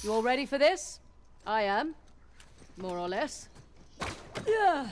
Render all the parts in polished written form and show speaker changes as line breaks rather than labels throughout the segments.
You all ready for this? I am. More or less. Yeah.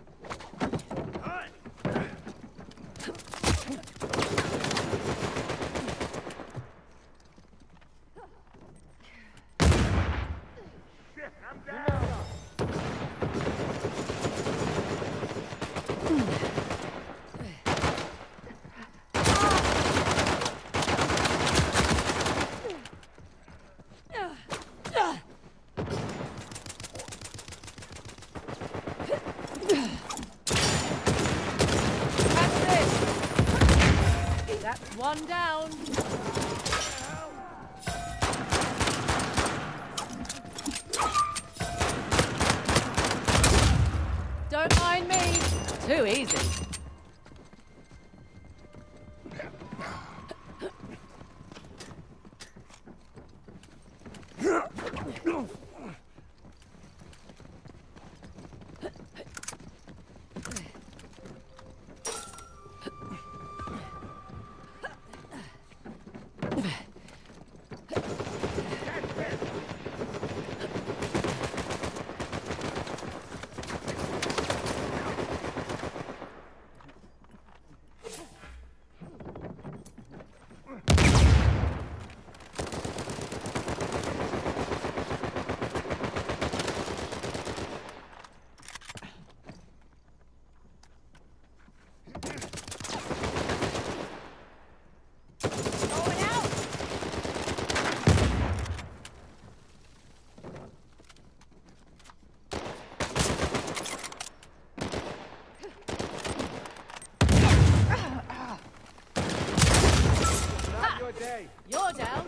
That's one down. Don't mind me. Too easy. You're down.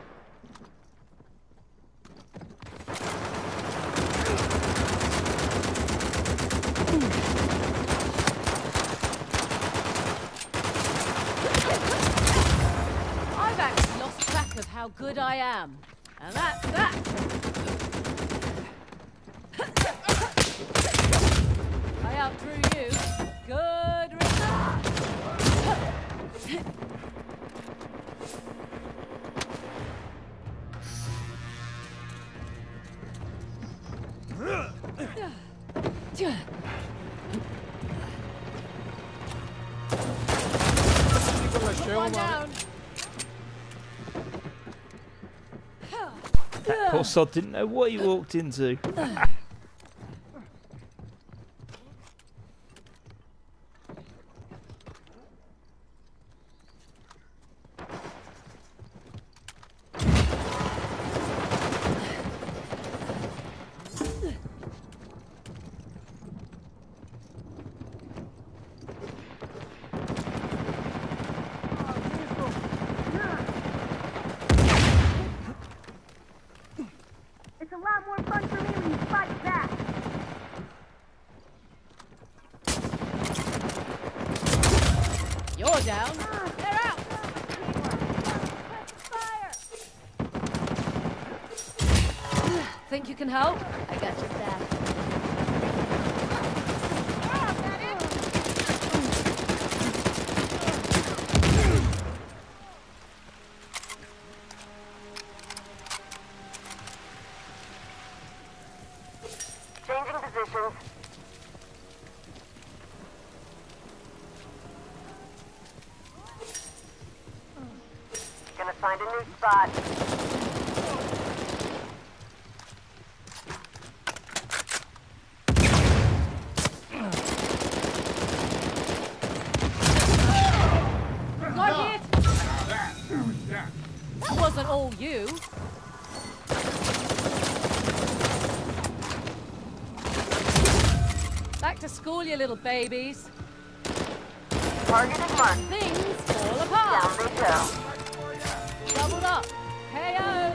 I've actually lost track of how good I am. And that's that. I outdrew you. Good result. One down.
That poor sod didn't know what he walked into.
It's a lot more fun for me when you fight back.
You're down. They're out.
Fire!
Think you can help? I got your back.
Changing positions. Gonna find a new spot.
Got hit. That wasn't all you. Back to school, you little babies.
Target is marked.
Things fall
Down
apart.
they go.
Doubled up. KO.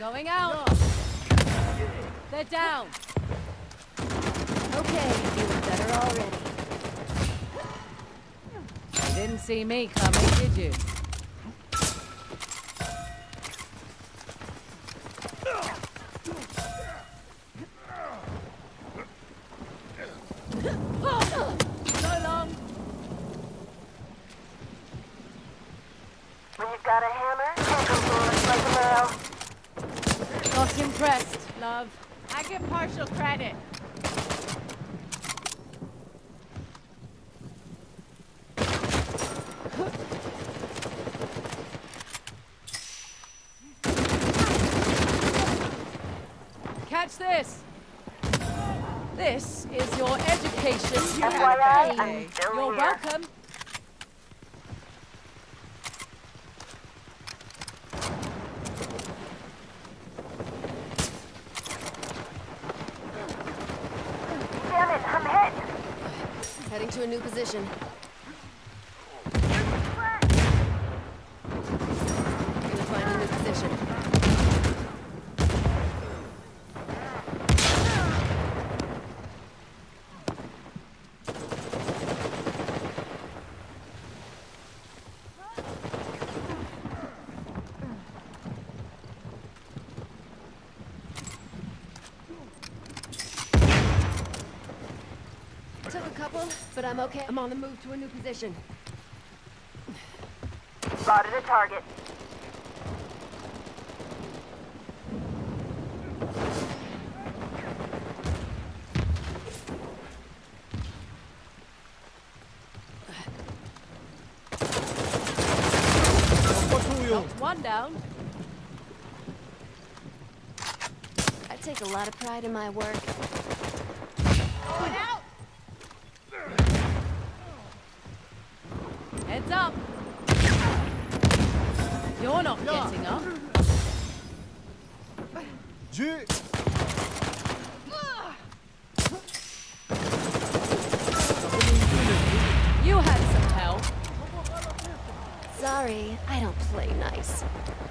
Going out. They're down.
Okay, feeling better already.
You didn't see me coming, did you? So long.
When you've got a hammer, take them bullets like a nail.
Not impressed, love. I get partial credit. Catch this. This is your education. You have
FYI,
paid.
I'm still
You're
here.
welcome.
Damn it, I'm hit.
Heading to a new position. Gonna find a new position. Took a couple, but I'm okay. I'm on the move to a new position.
Spotted a target.
Knocked one down.
I take a lot of pride in my work.
Going out. Heads up. You're not getting up. You had some help.
Sorry, I don't play nice.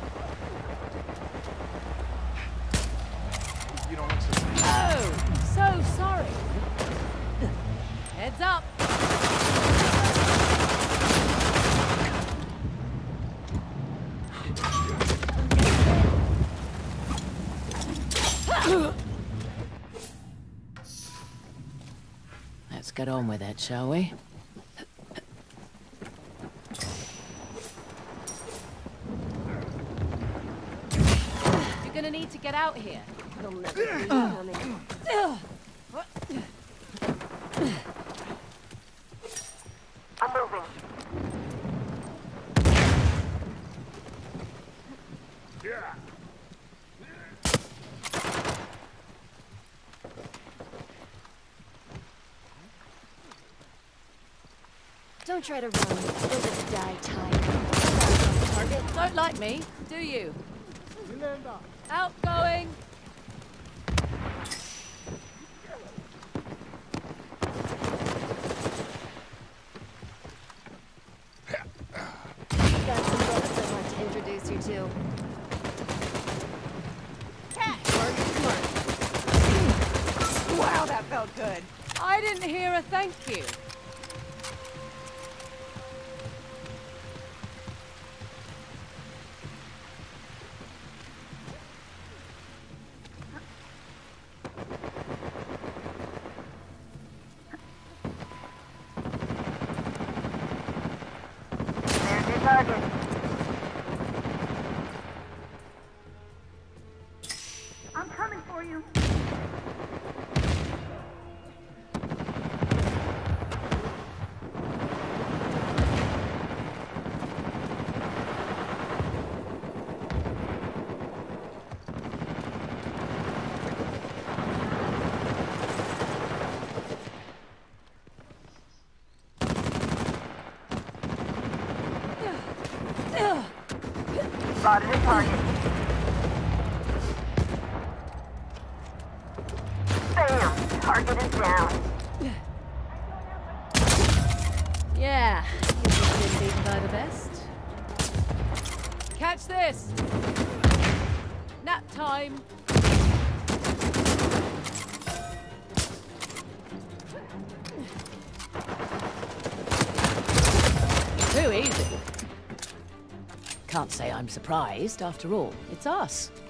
Oh, so sorry. Heads up. Let's get on with it, shall we? You're gonna need to get out here.
They'll never see me coming.
I'm moving.
Don't try to run. You'll just die tired. Target.
Don't like me, do you? Outgoing.
Got some books I want to introduce you to. Target marked.
Wow, that felt good. I didn't hear a thank you.
There's your target. I'm coming for you. Spotted a target. Bam! Target is down.
Yeah, you've just been beaten by the best. Catch this. Nap time. Too easy. Can't say I'm surprised. After all, it's us.